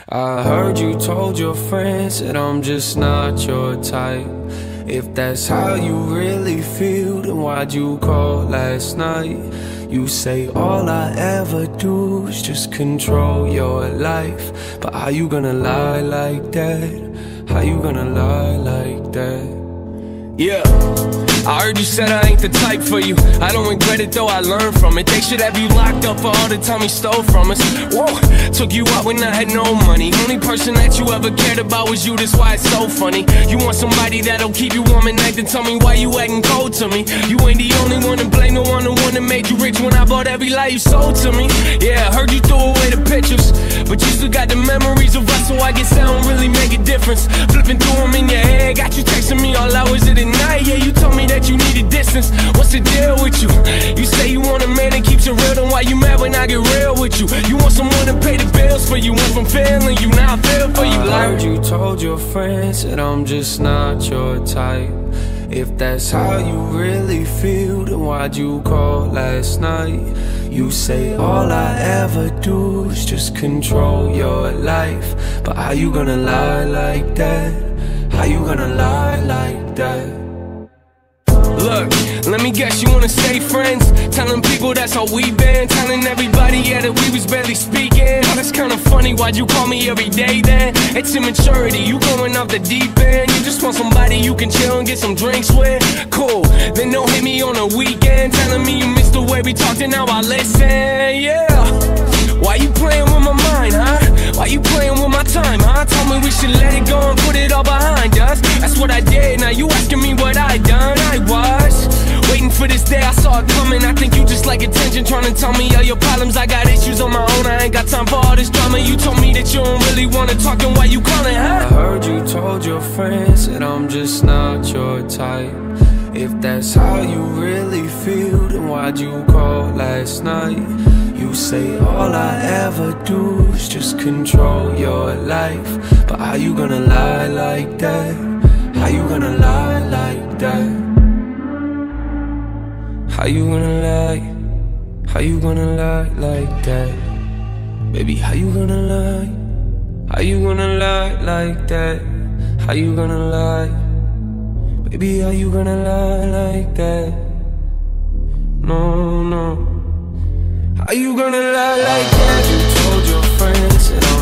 I heard you told your friends that I'm just not your type. If that's how you really feel, then why'd you call last night? You say all I ever do is just control your life. But how you gonna lie like that? How you gonna lie like that? Yeah, I heard you said I ain't the type for you. I don't regret it though, I learned from it. They should have you locked up for all the time he stole from us. Whoa, took you out when I had no money. Only person that you ever cared about was you, that's why it's so funny. You want somebody that'll keep you warm at night, then tell me why you acting cold to me. You ain't the only one to blame, the one that made you rich when I bought every lie you sold to me. Yeah, I heard you threw away the pictures, but you still got the memories of us, so I guess that don't really make a difference. Flipping through them in your head, got you texting me all hours of the night. Yeah, you told me that you needed distance. What's the deal with you? You say you want a man that keeps it real, then why you mad when I get real with you? You want someone to pay the bills for you. Went from failing you, now I feel for you. I heard you told your friends that I'm just not your type. If that's how you really feel, then why'd you call last night? You say all I ever do is just control your life. But how you gonna lie like that? How you gonna lie like that? Look, let me guess, you wanna stay friends? Telling people that's how we been. Telling everybody, yeah, that we was barely speaking. Oh, that's kinda funny, why'd you call me every day then? It's immaturity, you going off the deep end. You just want somebody you can chill and get some drinks with. Cool, then don't hit me on a weekend telling me you missed the way we talked and now I listen, yeah. Why you playing with my mind, huh? Why you playing with my time, huh? Told me we should let it go and put it all behind us. That's what I did, now you asking me what I done. I was waiting for this day, I saw it coming. I think you just like attention, trying to tell me all your problems. I got issues on my own, I ain't got time for all this drama. You told me that you don't really wanna talk, then why you calling, huh? I heard you told your friends that I'm just not your type. If that's how you really feel, then why'd you call last night? You say all I ever do is just control your life. But how you gonna lie like that? How you gonna lie like that? How you gonna lie? How you gonna lie like that? Baby, how you gonna lie? How you gonna lie like that? How you gonna lie? Baby, how you gonna lie like that? No, no. How you gonna lie like that? You told your friends that I'm